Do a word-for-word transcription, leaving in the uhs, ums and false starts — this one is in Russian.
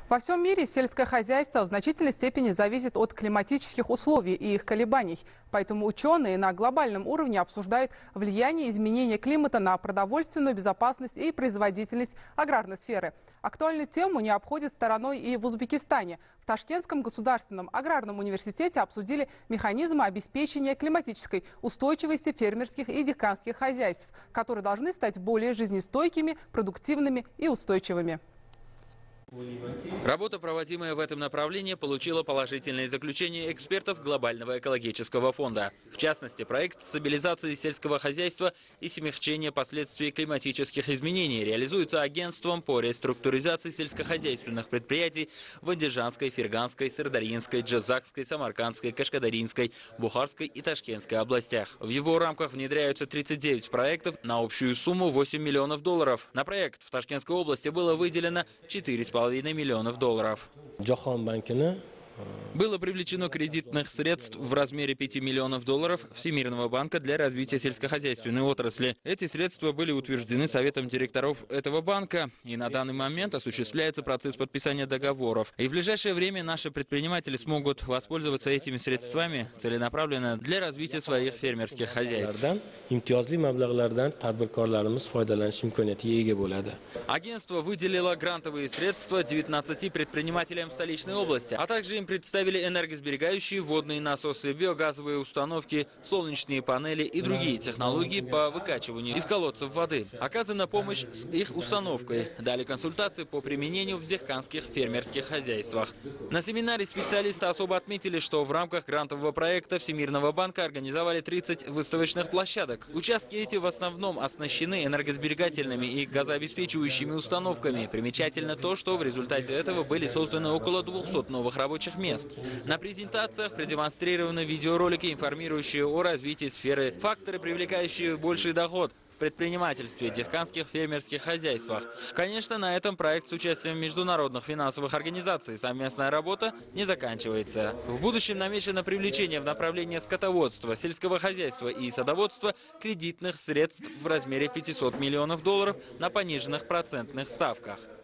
Во всем мире сельское хозяйство в значительной степени зависит от климатических условий и их колебаний. Поэтому ученые на глобальном уровне обсуждают влияние изменения климата на продовольственную безопасность и производительность аграрной сферы. Актуальную тему не обходит стороной и в Узбекистане. В Ташкентском государственном аграрном университете обсудили механизмы обеспечения климатической устойчивости фермерских и диканских хозяйств, которые должны стать более жизнестойкими, продуктивными и устойчивыми. Работа, проводимая в этом направлении, получила положительные заключения экспертов Глобального экологического фонда. В частности, проект стабилизации сельского хозяйства и смягчения последствий климатических изменений реализуется агентством по реструктуризации сельскохозяйственных предприятий в Андижанской, Ферганской, Сырдарьинской, Джазакской, Самаркандской, Кашкадаринской, Бухарской и Ташкентской областях. В его рамках внедряются тридцать девять проектов на общую сумму восемь миллионов долларов. На проект в Ташкентской области было выделено четыре с половиной миллионов долларов. Было привлечено кредитных средств в размере пяти миллионов долларов Всемирного банка для развития сельскохозяйственной отрасли. Эти средства были утверждены Советом директоров этого банка, и на данный момент осуществляется процесс подписания договоров. И в ближайшее время наши предприниматели смогут воспользоваться этими средствами целенаправленно для развития своих фермерских хозяйств. Агентство выделило грантовые средства девятнадцати предпринимателям столичной области, а также им представили энергосберегающие водные насосы, биогазовые установки, солнечные панели и другие технологии по выкачиванию из колодцев воды. Оказана помощь с их установкой. Дали консультации по применению в диканских фермерских хозяйствах. На семинаре специалисты особо отметили, что в рамках грантового проекта Всемирного банка организовали тридцать выставочных площадок. Участки эти в основном оснащены энергосберегательными и газообеспечивающими установками. Примечательно то, что в результате этого были созданы около двухсот новых рабочих мест. На презентациях продемонстрированы видеоролики, информирующие о развитии сферы, факторы, привлекающие больший доход в предпринимательстве, диканских фермерских хозяйствах. Конечно, на этом проект с участием международных финансовых организаций совместная работа не заканчивается. В будущем намечено привлечение в направлении скотоводства, сельского хозяйства и садоводства кредитных средств в размере пятисот миллионов долларов на пониженных процентных ставках.